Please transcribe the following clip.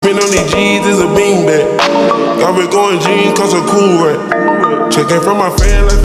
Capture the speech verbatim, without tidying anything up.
Spin on these G's is a beanbag. Got me going jeans cause I'm cool, right? Checking from my fan like